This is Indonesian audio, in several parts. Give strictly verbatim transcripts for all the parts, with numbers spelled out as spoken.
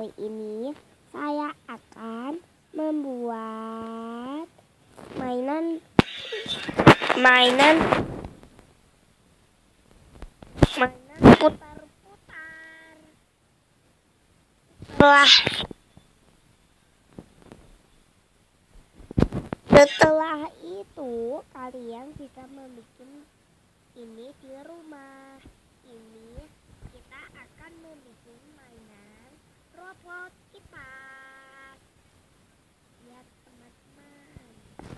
Kali ini saya akan membuat mainan mainan mainan putar-putar. Setelah setelah itu kalian bisa membuat ini di rumah. Ini kita akan membuat mainan robot kita. Lihat teman-teman.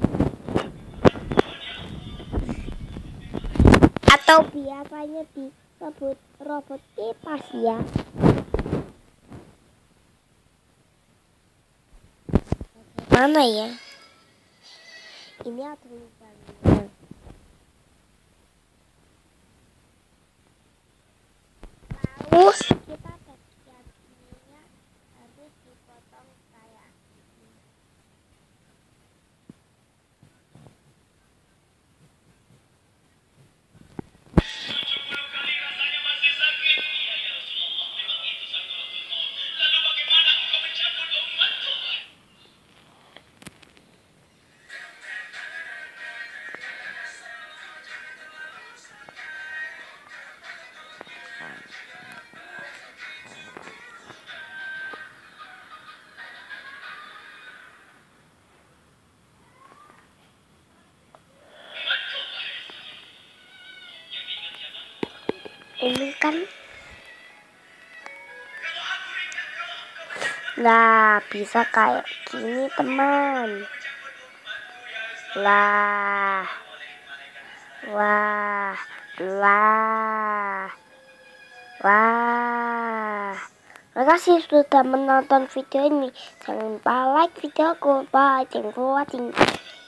Atau biasanya disebut robot kipas ya. Mana ya? Ini ada lubangnya. Lalu kita bagian ininya harus dipotong kayak ini. Ini kan nah bisa kayak gini teman. Lah wah lah wah terima kasih sudah menonton video ini. Jangan lupa like videoku. Bye. Thanks for watching.